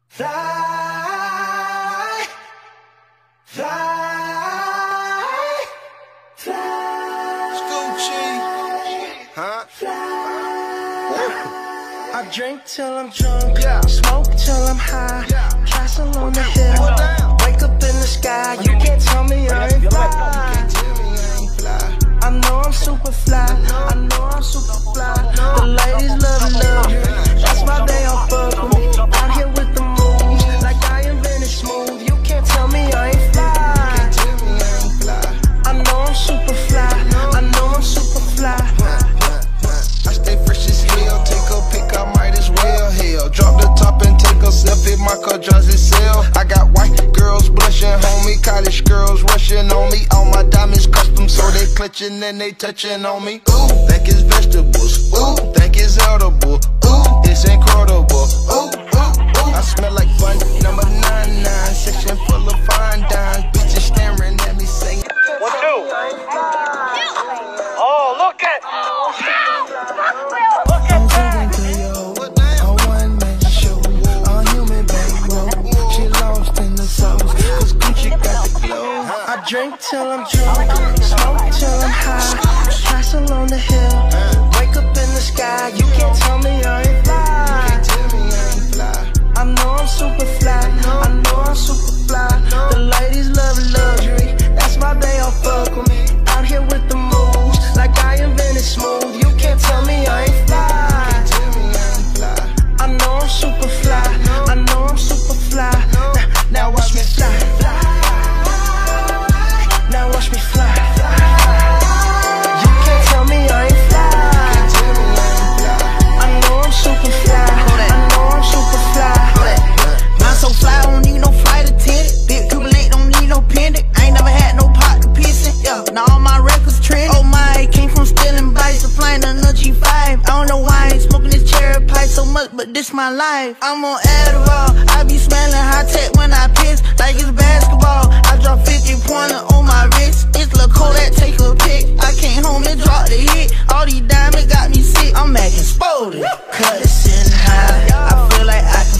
Fly, fly, fly. Scoochie, huh? I drink till I'm drunk, smoke till I'm high, castle on the hill, wake up in the sky. You can't tell me I ain't fly. I know I'm super fly, I know I'm super fly. The ladies love you, that's why they all fuck with me. Out here with the moves, like I invented smooth. You can't tell me I ain't fly. I know I'm super fly, I know I'm super fly. I stay fresh as hell, take a pic, I might as well. Hell, drop the top and take a selfie, my car drives itself. I got white girls blushing, homie, college girls rushing on me. All my diamonds custom, so they clutching and they touching on me. Ooh, think it's vegetables, ooh, think it's edible, ooh, it's incredible, ooh, ooh, ooh. I smell like bun number 99, section full of fine dimes. Bitches staring at me saying 1, 2. Oh, look at. I drink till I'm drunk, smoke till I'm high, castle on the hill, wake up in the sky. You can't tell me I ain't fly. I know I'm super fly, I know I'm super fly. The ladies love luxury, that's why they all fuck with me. Out here with the moves, like I invented smooth. You can't tell me I ain't fly. I know I'm super fly, I know I'm super fly. Now watch me fly. Now watch me fly. You can't tell me I ain't fly. I know I'm super fly, I know I'm super fly. I'm so fly, I don't need no flight attendant. Big Cuban don't need no pendant. I ain't never had no pot to piss in. Yeah, now all my records trend. Oh my, came from stealing bikes to flying on a G5. I don't know why I ain't smoking this cherry pipe so much, but this my life. I'm on Adderall, I be smelling high tech when I piss, like it's basketball. I drop 50-pointer on my wrist. It's Lil' Kodak, take a pic. I came home and dropped the hit. All these diamonds got me sick. I'm acting exploded, cut it sitting high. I feel like I can